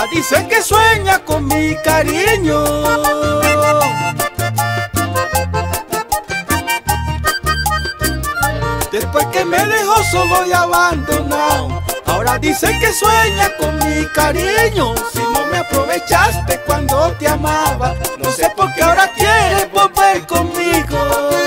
Ahora dice que sueña con mi cariño. Después que me dejó solo y abandonado, ahora dice que sueña con mi cariño. Si no me aprovechaste cuando te amaba, no sé por qué ahora quieres volver conmigo.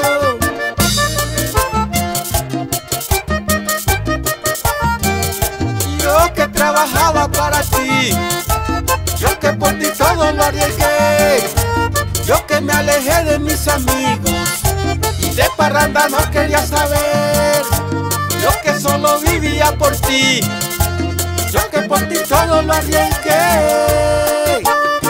Yo que trabajaba para ti, yo que por ti todo lo arriesgué, yo que me alejé de mis amigos y de parranda no quería saber, yo que solo vivía por ti, yo que por ti todo lo arriesgué.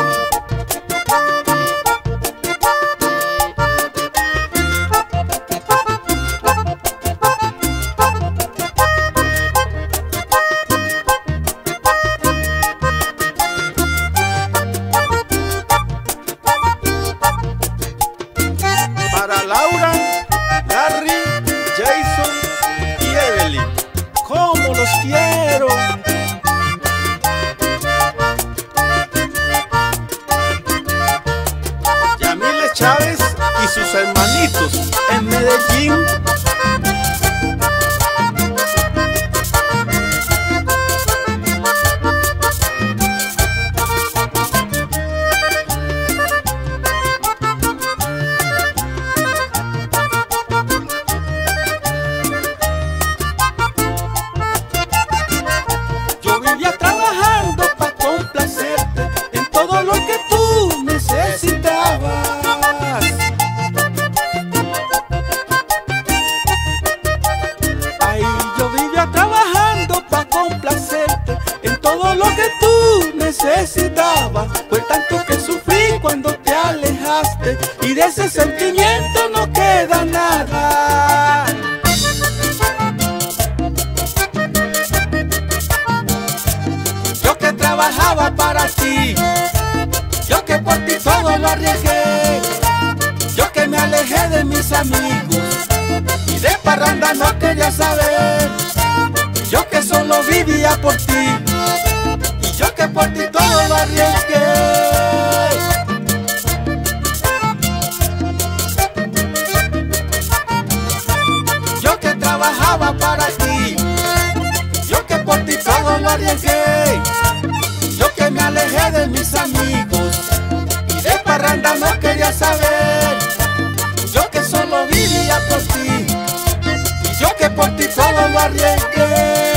Para Laura, Larry, Jason y Evelyn, ¡cómo los quiero! Yamile Chávez y sus hermanitos en Medellín. Yo vivía trabajando para complacerte en todo lo que tú necesitabas. Ay, yo vivía trabajando para complacerte en todo lo que tú necesitabas. Fue tanto que sufrí cuando te alejaste y de ese sentimiento no queda nada. Yo que trabajaba para ti, yo que por ti todo lo arriesgué, yo que me alejé de mis amigos y de parranda no quería saber, yo que solo vivía por ti y yo que por ti todo lo arriesgué. Yo que trabajaba para ti, yo que por ti todo lo arriesgué, yo que me alejé de mis amigos y de parranda no quería saber, yo que solo vivía por ti y yo que por ti todo lo arriesgué.